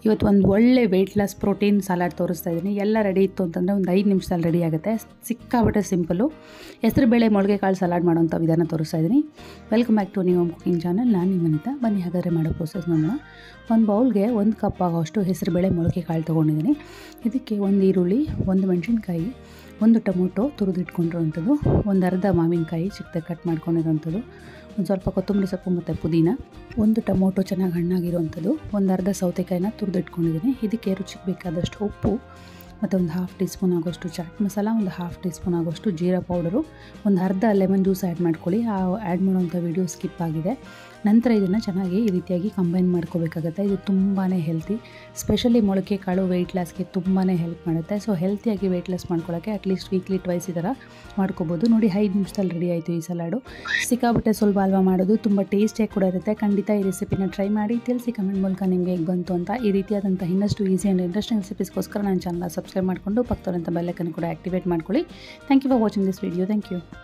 ಇವತ್ತು ಒಂದು ಒಳ್ಳೆ ವೆಯ್ಟ್ ಲಾಸ್ ಪ್ರೋಟೀನ್ ಸಲಾಡ್ ತೋರಿಸ್ತಾ ಇದ್ದೀನಿ. ಎಲ್ಲ ರೆಡಿ ಇತ್ತು ಅಂತಂದರೆ ಒಂದು 5 ನಿಮಿಷದಲ್ಲಿ ರೆಡಿ ಆಗುತ್ತೆ. ಸಿಕ್ಕಾಬಿಟ್ಟೆ ಸಿಂಪಲ್ಲು ಹೆಸರುಬೇಳೆ ಮೊಳಕೆ ಕಾಳು ಸಲಾಡ್ ಮಾಡೋಂಥ ವಿಧಾನ ತೋರಿಸ್ತಾ ಇದ್ದೀನಿ. Welcome back to new home cooking channel. ನಾನು ನಿಮ್ಮ ಅನಿತಾ. ಬನ್ನಿ ಹಾಗಾದರೆ ಮಾಡೋ ಪ್ರೋಸೆಸ್ ನೋಡೋಣ. ಒಂದು ಬೌಲ್ಗೆ 1 ಕಪ್ ಆಗೋಷ್ಟು ಹೆಸರುಬೇಳೆ ಮೊಳಕೆ ಕಾಳು ತೊಗೊಂಡಿದ್ದೀನಿ. ಇದಕ್ಕೆ 1 ಈರುಳ್ಳಿ, 1 ಮೆಣಸಿನ್ಕಾಯಿ, 1 ಟೊಮೊಟೊ ತುರಿದಿಟ್ಕೊಂಡಿರೋವಂಥದ್ದು, ಒಂದು ಅರ್ಧ ಮಾವಿನಕಾಯಿ ಚಿಕ್ಕದಾಗಿ ಕಟ್ ಮಾಡ್ಕೊಂಡಿರೋವಂಥದ್ದು, ಒಂದು ಸ್ವಲ್ಪ ಕೊತ್ತಂಬರಿ ಸೊಪ್ಪು ಮತ್ತು ಪುದೀನ, 1 ಟೊಮೊಟೊ ಚೆನ್ನಾಗಿ ಹಣ್ಣಾಗಿರೋವಂಥದ್ದು, ಒಂದು ಅರ್ಧ ಸೌತೆಕಾಯಿನ ತುರಿದಿಟ್ಕೊಂಡಿದ್ದೀನಿ. ಇದಕ್ಕೆ ರುಚಿಗೆ ಬೇಕಾದಷ್ಟು ಉಪ್ಪು ಮತ್ತು ಒಂದು 1/2 ಟೀ ಸ್ಪೂನ್ ಆಗೋಷ್ಟು ಚಾಟ್ ಮಸಾಲ, ಒಂದು 1/2 ಟೀ ಸ್ಪೂನ್ ಆಗೋಷ್ಟು ಜೀರಾ ಪೌಡರು, ಒಂದು ಅರ್ಧ ಲೆಮನ್ ಜ್ಯೂಸ್ ಆ್ಯಡ್ ಮಾಡ್ಕೊಳ್ಳಿ. ಆ್ಯಡ್ ಮಾಡೋವಂಥ ವಿಡಿಯೋ ಸ್ಕಿಪ್ ಆಗಿದೆ. ನಂತರ ಇದನ್ನು ಚೆನ್ನಾಗಿ ಈ ರೀತಿಯಾಗಿ ಕಂಬೈನ್ ಮಾಡ್ಕೋಬೇಕಾಗುತ್ತೆ. ಇದು ತುಂಬಾ ಹೆಲ್ತಿ, ಸ್ಪೆಷಲಿ ಮೊಳಕೆ ಕಾಳು ವೆಯ್ಟ್ ಲಾಸ್ಗೆ ತುಂಬಾ ಹೆಲ್ಪ್ ಮಾಡುತ್ತೆ. ಸೊ ಹೆಲ್ತಿಯಾಗಿ ವೆಯ್ಟ್ ಲಾಸ್ ಮಾಡ್ಕೊಳ್ಳೋಕ್ಕೆ ಅಟ್ಲೀಸ್ಟ್ ವೀಕ್ಲಿ ಟ್ವೈಸ್ ಈ ಥರ ಮಾಡ್ಕೋಬೋದು. ನೋಡಿ 5 ನಿಮಿಷದಲ್ಲಿ ರೆಡಿ ಆಯಿತು ಈ ಸಲಾಡು. ಸಿಕ್ಕಾಬಿಟ್ಟೆ ಸುಲಭ ಅಲ್ವಾ ಮಾಡೋದು, ತುಂಬ ಟೇಸ್ಟಿಯಾಗಿ ಕೂಡ ಇರುತ್ತೆ. ಖಂಡಿತ ಈ ರೆಸಿಪಿನ ಟ್ರೈ ಮಾಡಿ ತಿಳಿಸಿ ಕಮೆಂಟ್ ಮೂಲಕ ನಿಮಗೆ ಹೇಗೆ ಬಂತು ಅಂತ. ಈ ರೀತಿಯಾದಂಥ ಇನ್ನಷ್ಟು ಈಸಿ ಆ್ಯಂಡ್ ಇಂಟ್ರೆಸ್ಟಿಂಗ್ ರೆಸಿಪೀಸ್ಗೋಸ್ಕರ ನನ್ನ ಚಾನಲ್ ಸಬ್ಸ್ಕ್ರೈಬ್ ಮಾಡಿಕೊಂಡು ಪಕ್ಕದಲ್ಲಿರುವಂಥ ಬೆಲ್ ಐಕಾನ್ ಕೂಡ ಆ್ಯಕ್ಟಿವೇಟ್ ಮಾಡ್ಕೊಳ್ಳಿ. Thank you for watching this video. Thank you.